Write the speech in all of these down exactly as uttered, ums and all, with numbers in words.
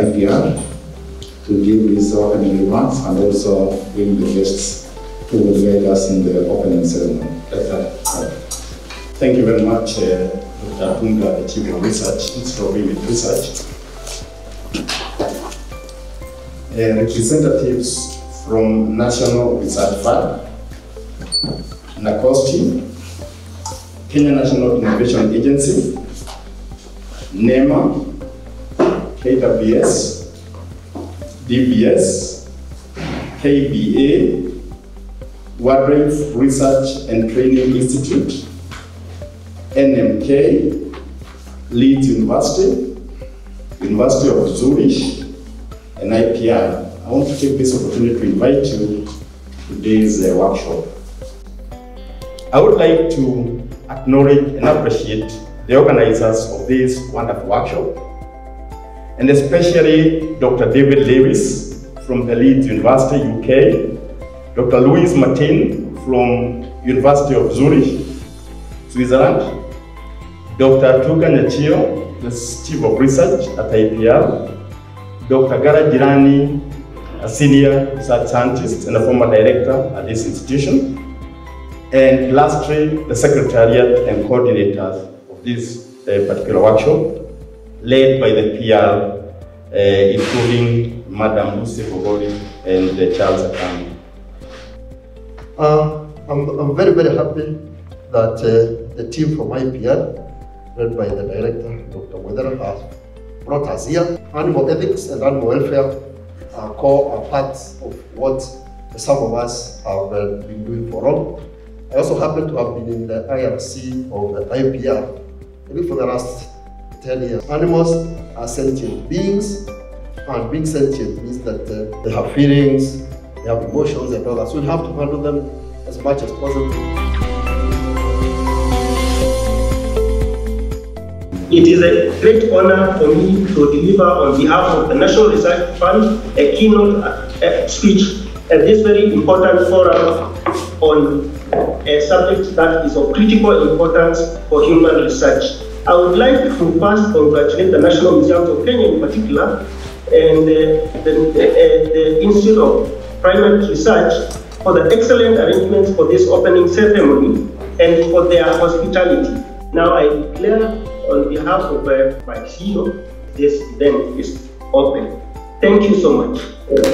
I P R to give his opening remarks and also bring the guests who will guide us in the opening ceremony. Thank you very much, uh, Doctor Atunga, the Chief of Research, Institute of Primate Research. Uh, representatives from National Research Fund, NACOSTI, Kenya National Innovation Agency, NEMA, K W S, D B S, K B A, Wildlife Research and Training Institute, N M K, Leeds University, University of Zurich, and I P R. I want to take this opportunity to invite you to today's uh, workshop. I would like to acknowledge and appreciate the organizers of this wonderful workshop, and especially Doctor David Lewis from the Leeds University, U K, Doctor Louise Martin from University of Zurich, Switzerland, Doctor Tuga Nyachio, the Chief of Research at I P R, Doctor Gara Jirani, a Senior Research Scientist and a former Director at this institution, and lastly, the Secretariat and Coordinators of this uh, particular workshop, led by the P R, uh, including Madam Lucy Bogoli and uh, Charles Akami. Uh, I'm, I'm very, very happy that uh, the team from I P R, led by the Director, Doctor Wedera, has brought us here. Animal ethics and animal welfare are core are parts of what some of us have uh, been doing for long. I also happen to have been in the I R C of the I P R maybe for the last ten years. Animals are sentient beings, and being sentient means that uh, they have feelings, they have emotions and all that. So we have to handle them as much as possible. It is a great honor for me to deliver on behalf of the National Research Fund a keynote uh, speech at this very important forum on a subject that is of critical importance for human research. I would like to first congratulate the National Museum of Kenya in particular and uh, the, the, uh, the Institute of Primate Research for the excellent arrangements for this opening ceremony and for their hospitality. Now I declare on behalf of uh, my C E O, this event is open. Thank you so much.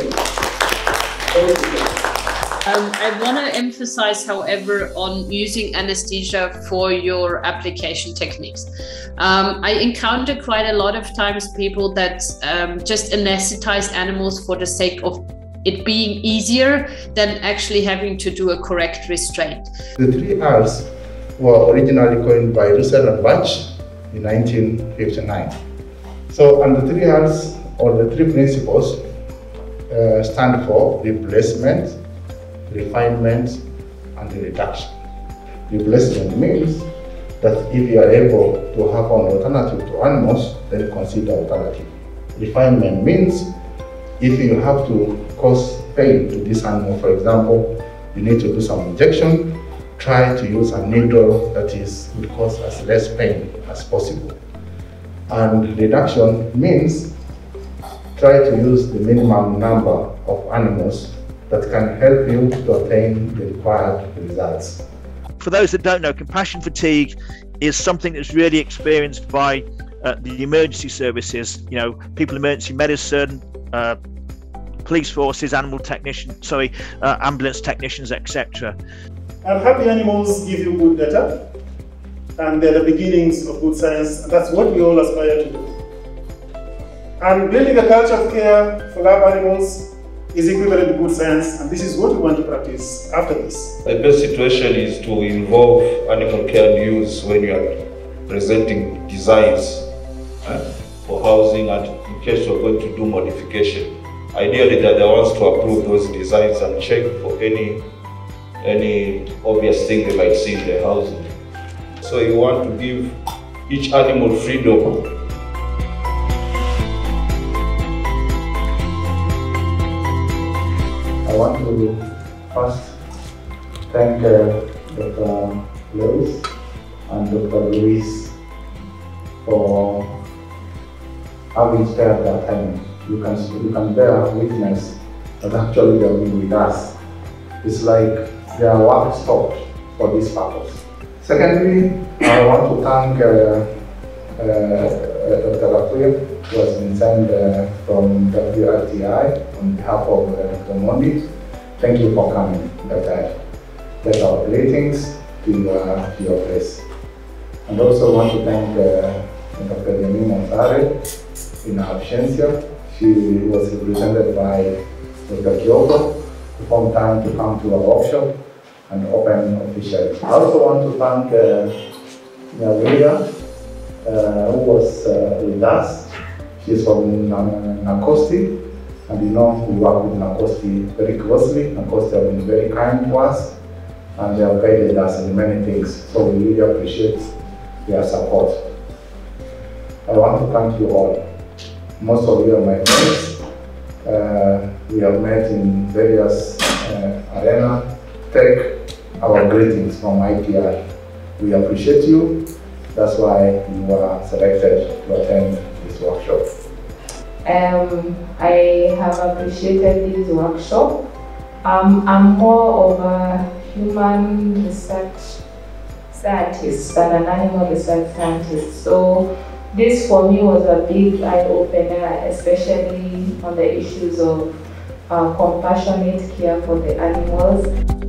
Thank you. Um, I want to emphasize, however, on using anesthesia for your application techniques. Um, I encounter quite a lot of times people that um, just anesthetize animals for the sake of it being easier than actually having to do a correct restraint. The three R's were originally coined by Russell and Batch in nineteen fifty-nine. So, and the three R's, or the three principles, uh, stand for replacement, refinement, and reduction. Replacement means that if you are able to have an alternative to animals, then consider alternative. Refinement means if you have to cause pain to this animal, for example, you need to do some injection, try to use a needle that is would cause as less pain as possible. And reduction means try to use the minimum number of animals that can help you to attain the required results. For those that don't know, compassion fatigue is something that's really experienced by uh, the emergency services, you know, people in emergency medicine, uh, police forces, animal technicians, sorry, uh, ambulance technicians, et cetera. And happy animals give you good data, and they're the beginnings of good science, and that's what we all aspire to do. And building a culture of care for lab animals is equivalent to good science, and this is what we want to practice after this. The best situation is to involve animal care news when you are presenting designs eh, for housing, and in case you're going to do modification. Ideally, they're the ones to approve those designs and check for any any obvious thing they might see in the housing. So you want to give each animal freedom. I want to first thank uh, Doctor Lewis and Doctor Luis for having spared their time. You can, you can bear witness that actually they have been with us. It's like their work stopped for this purpose. Secondly, I want to thank uh, uh, Doctor Rafuya, who has been sent uh, from W R T I on behalf of uh, the Mondi. Thank you for coming. That Let our greetings to your, to your place. And also want to thank uh, Doctor Demi Montare in absentia. She was represented by Doctor Kyogo, who found time to come to our workshop and open officially. I also want to thank uh, Nyawiya, uh, who was uh, with us. She's from Nakosti, and you know we work with Nakosti very closely. Nakosti have been very kind to us, and they have guided us in many things. So we really appreciate their support. I want to thank you all. Most of you are my friends. Uh, we have met in various uh, arenas. Take our greetings from I P R. We appreciate you. That's why you were selected to attend this workshop. Um, I have appreciated this workshop. Um, I'm more of a human research scientist than an animal research scientist. So this for me was a big eye-opener, especially on the issues of uh, compassionate care for the animals.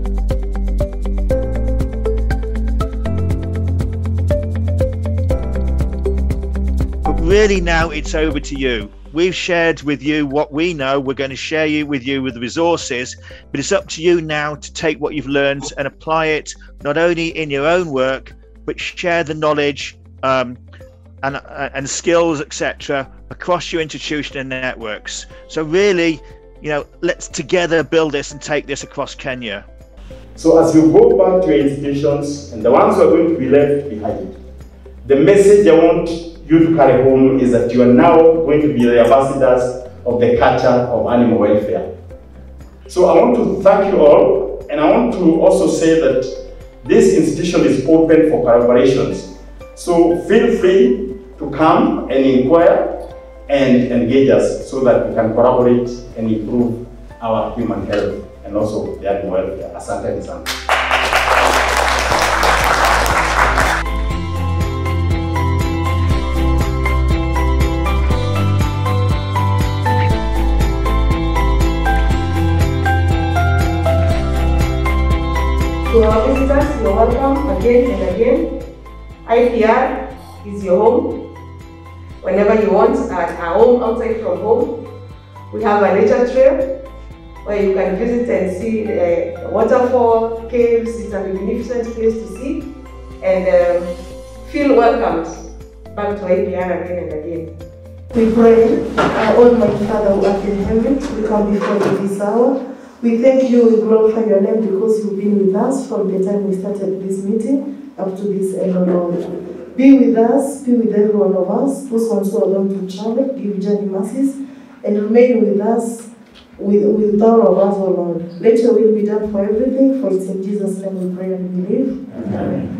But really now it's over to you. We've shared with you what we know. We're going to share you with you with the resources, but it's up to you now to take what you've learned and apply it not only in your own work, but share the knowledge um, and, uh, and skills, et cetera, across your institution and networks. So really, you know, let's together build this and take this across Kenya. So as you go back to your institutions and the ones who are going to be left behind, the message I want you to carry home is that you are now going to be the ambassadors of the culture of animal welfare. So I want to thank you all, and I want to also say that this institution is open for collaborations. So feel free to come and inquire and engage us so that we can collaborate and improve our human health and also the animal welfare. Asante sana. To our visitors, you're welcome again and again. I P R is your home. Whenever you want, at our home, outside from home. We have a nature trail where you can visit and see uh, waterfall, caves. It's a magnificent place to see. And um, feel welcomed back to I P R again and again. We pray, our Almighty Father who art in heaven, we come before you this hour. We thank you, we glorify your name because you've been with us from the time we started this meeting up to this end, O Lord. Be with us, be with every one of us, those ones who are going to travel, give journey mercies, and remain with us, with, with all of us, O Lord. Let your will be done for everything, for it's in Jesus' name we pray and believe. Amen.